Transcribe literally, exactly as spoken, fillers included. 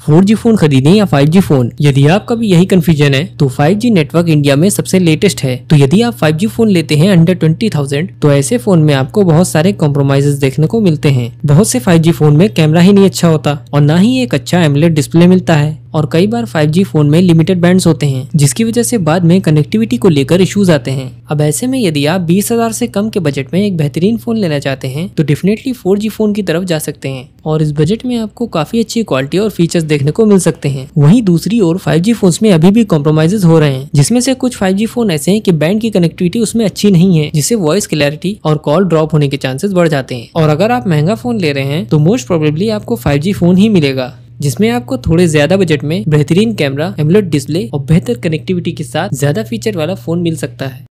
Four G phone खरीदें या five G phone. यदि आपका भी यही कंफ्यूजन है तो फाइव जी नेटवर्क इंडिया में सबसे लेटेस्ट है। तो यदि आप फाइव जी फोन लेते हैं अंडर ट्वेंटी थाउजेंड तो ऐसे फोन में आपको बहुत सारे कॉम्प्रोमाइजेस देखने को मिलते हैं। बहुत से फाइव जी फोन में कैमरा ही नहीं अच्छा होता और ना ही एक अच्छा एमोलेड डिस्प्ले मिलता है और कई बार फाइव जी फोन में लिमिटेड बैंड्स होते हैं जिसकी वजह से बाद में कनेक्टिविटी को लेकर इश्यूज आते हैं। अब ऐसे में यदि आप बीस हजार से कम के बजट में एक बेहतरीन फोन लेना चाहते हैं तो डेफिनेटली फोर जी फोन की तरफ जा सकते हैं और इस बजट में आपको काफी अच्छी क्वालिटी और फीचर्स देखने को मिल सकते हैं। वहीं दूसरी ओर फाइव जी फोन्स में अभी भी कॉम्प्रोमाइजेस हो रहे हैं, जिसमें से कुछ फाइव जी फोन ऐसे हैं कि बैंड की कनेक्टिविटी उसमें अच्छी नहीं है, जिससे वॉइस क्लैरिटी और कॉल ड्रॉप होने के चांसेस बढ़ जाते हैं। और अगर आप महंगा फोन ले रहे हैं तो मोस्ट प्रोबेबली आपको फाइव जी फोन ही मिलेगा जिसमें आपको थोड़े ज्यादा बजट में बेहतरीन कैमरा, एमोलेड डिस्प्ले और बेहतर कनेक्टिविटी के साथ ज्यादा फीचर वाला फोन मिल सकता है।